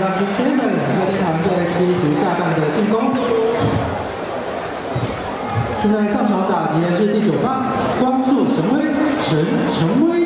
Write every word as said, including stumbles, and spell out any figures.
到 G seven 热天堂队是一组下半的进攻。现在上场打击的是第九棒光速神威陈陈威。